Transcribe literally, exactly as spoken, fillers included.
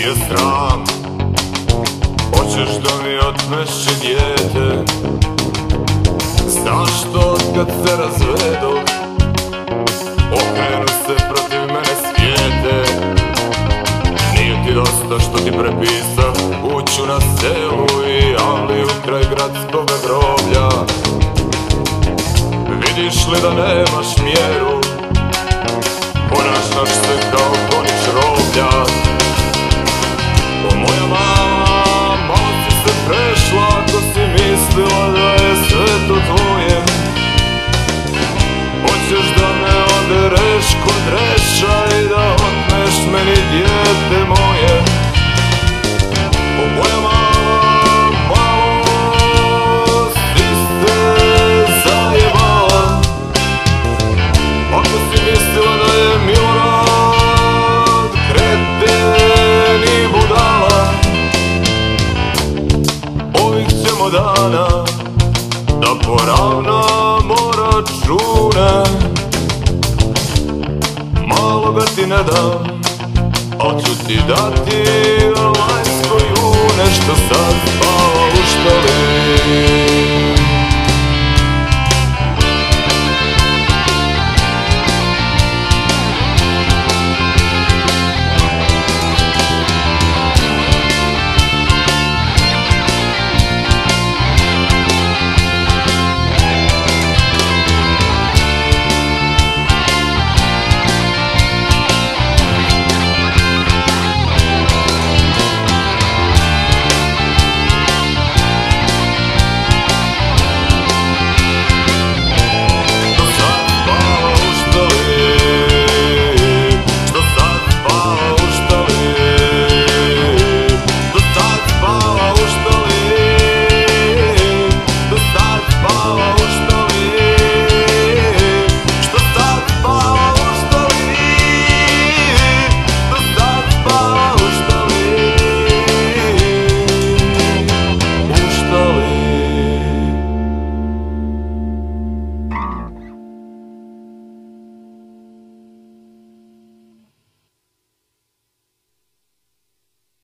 nije sram. Hoćeš da mi otmeš i dijete. Zašto otkad se razvedoh okrenu se protiv mene svijete? Nije ti dosta što ti prepisah kuću na selu i avliju kraj gradskog groblja? Vidiš li da nemaš mjeru? Ponašaš se kao gonič roblja. O moja mama, malo si se prešla ako si mislila da je sve to tvoje. Hoćeš da me odereš kod reša i da otmeš meni dijete moje. O moja mama, malo si se zajebala ako si mislila da je Milorad kreten i budala. Ovih ćemo dana da poravnamo račune. Maloga ti ne dam, al ću ti dati lajsko june što sad spava u štali.